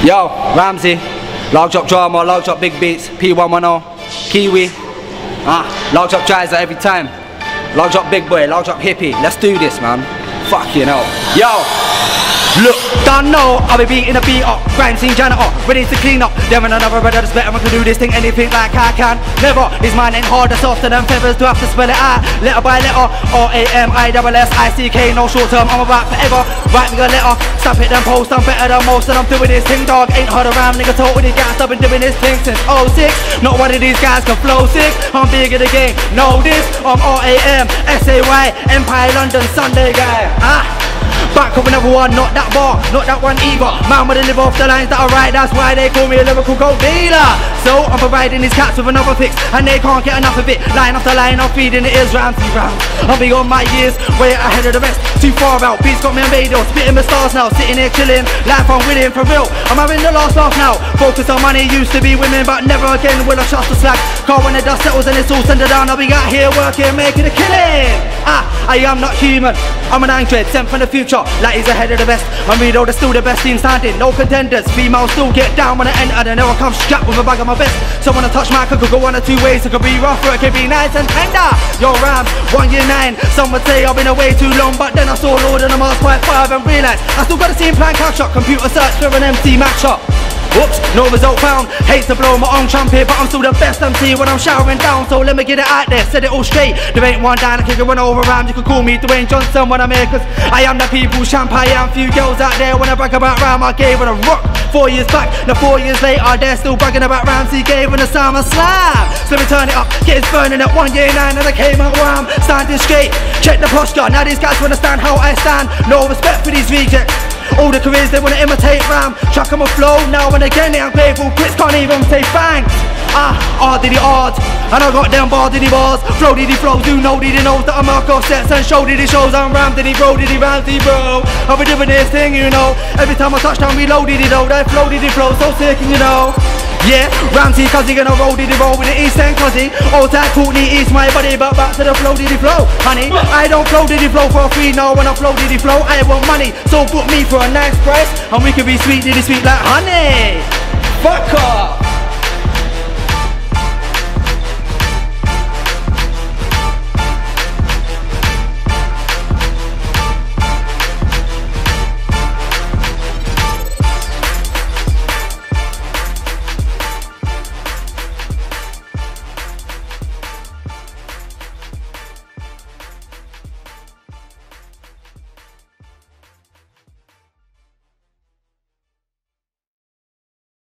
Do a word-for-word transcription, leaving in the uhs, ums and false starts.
Yo, Ramsey, Log Drop Drama, Log Drop Big Beats, P one ten, Kiwi, ah, Log Drop Drives every time, Log Drop Big Boy, Log Drop Hippie, let's do this, man. Fucking hell. Yo! Look, don't know, I'll be beating a beat up, crime scene janitor, ready to clean up. There ain't another brother that's better, I can do this thing, anything like I can. Never, his mind ain't harder, softer than feathers, do have to spell it out, letter by letter. R A M I S S I C K, no short term, I'm about forever. Write me a letter, stamp it then post, I'm better than most, and I'm doing this thing, dog. Ain't hard around, nigga, totally gas, I've been doing this thing since oh six. Not one of these guys can flow sick, I'm big in the game, know this. I'm R A M S A Y, Empire London, Sunday guy. Ah! Back up another one, not that bar, not that one either. Man with a live off the lines that are right, that's why they call me a lyrical gold dealer. So I'm providing these cats with another fix, and they can't get enough of it. Line after line, I'm feeding it is Ramsey round. I'll be on my years, way ahead of the rest. Too far out, beats got me on radio, spitting my stars now. Sitting here chilling, life I'm winning for real. I'm having the last laugh now. Focus on money, used to be women, but never again will I trust the slack. Car when the dust settles and it's all centered down, I'll be out here working, making a killing. Ah, I am not human, I'm an android sent from the future. Like he's ahead of the best, and we know they're still the best team standing. No contenders, females still get down when I enter. They never come strapped with a bag of my best. So when I touch my could go one or two ways. It could be rough or it could be nice and tender. Yo Ram, one year nine. Some would say I've been away too long, but then I saw Lord and the Mars Part five and realised I still got the same plan catch up. Computer search for an M C matchup. Whoops, no result found. Hate to blow my own trumpet, but I'm still the best M C when I'm showering down. So let me get it out there, said it all straight. There ain't one down, I can run over around. You can call me Dwayne Johnson when I'm here, cause I am the people's champagne. Few girls out there when I brag about Ram, I gave it a rock. Four years back, now four years later, they're still bragging about Ramsey gave in the summer slam. So let me turn it up, get it burning at one year nine, and I came out Ram, standing straight. Check the posture, now these guys understand how I stand. No respect for these rejects. All the careers they wanna imitate Ram, chuck 'em a flow, now and again they ungrateful quits, can't even say thanks. Ah, R diddy odds, and I got them bar diddy bars, flow diddy flows, do know diddy knows that I mark off sets and show diddy shows. I'm Ram diddy bro, diddy Ramsey bro, I'll be doing this thing, you know. Every time I touch down, reload diddy though, that flow diddy flow, so sick, you know. Yeah, Ramsey cuzzy gonna roll diddy roll with the East End cuzzy. Old tag Courtney East my buddy, but back to the flow diddy flow. Honey, I don't flow diddy flow for free, no. When I flow diddy flow, I want money, so book me for a nice price, and we can be sweet diddy sweet like honey. Fuck off.